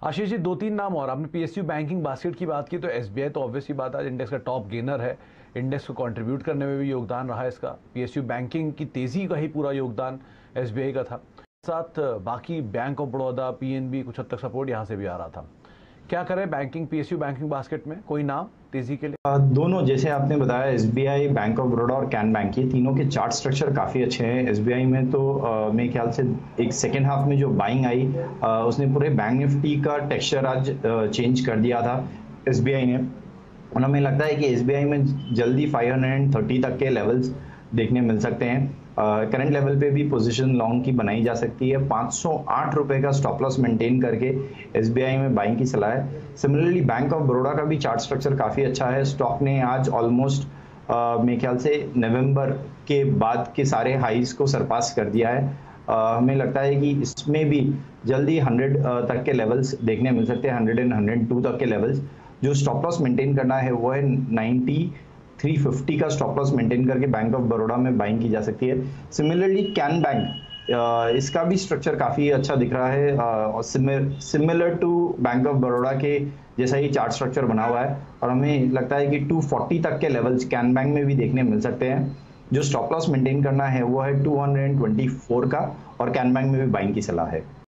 आशीष जी, दो तीन नाम और आपने पीएसयू बैंकिंग बास्केट की बात की तो एसबीआई तो ऑब्वियसली बात आज इंडेक्स का टॉप गेनर है। इंडेक्स को कंट्रीब्यूट करने में भी योगदान रहा है इसका। पीएसयू बैंकिंग की तेजी का ही पूरा योगदान एसबीआई का था। साथ बाकी बैंक ऑफ बड़ौदा, पीएनबी कुछ हद तक सपोर्ट यहाँ से भी आ रहा था। क्या करें बैंकिंग पीएसयू बैंकिंग बास्केट में, कोई नाम तेजी के लिए? दोनों जैसे आपने बताया, एसबीआई, बैंक ऑफ बड़ौदा और कैन बैंक, ये तीनों के चार्ट स्ट्रक्चर काफ़ी अच्छे हैं। एसबीआई में तो मेरे ख्याल से एक सेकेंड हाफ में जो बाइंग आई, उसने पूरे बैंक निफ्टी का टेक्सचर आज चेंज कर दिया था एसबीआई ने। और हमें लगता है कि एसबीआई में जल्दी 530 तक के लेवल्स देखने मिल सकते हैं। करंट लेवल पे भी पोजीशन लॉन्ग की बनाई जा सकती है। 508 रुपए का स्टॉप लॉस मेंटेन करके एसबीआई में बाइंग की सलाह है। सिमिलरली बैंक ऑफ बड़ौदा का भी चार्ट स्ट्रक्चर काफ़ी अच्छा है। स्टॉक ने आज ऑलमोस्ट मेरे ख्याल से नवंबर के बाद के सारे हाइज को सरपास कर दिया है। हमें लगता है कि इसमें भी जल्दी 100 तक के लेवल्स देखने मिल सकते हैं, 100 एंड 102 तक के लेवल्स। जो स्टॉप लॉस मेंटेन करना है वो है 9350 का स्टॉप लॉस मेंटेन करके बैंक ऑफ बड़ौदा में बाइंग की जा सकती है। सिमिलरली कैन बैंक, इसका भी स्ट्रक्चर काफ़ी अच्छा दिख रहा है और similar to bank of Baroda के जैसा ही चार्ट स्ट्रक्चर बना हुआ है। और हमें लगता है कि 240 तक के लेवल्स कैन बैंक में भी देखने मिल सकते हैं। जो स्टॉप लॉस मेंटेन करना है वो है 224 का, और कैन बैंक में भी बाइंग की सलाह है।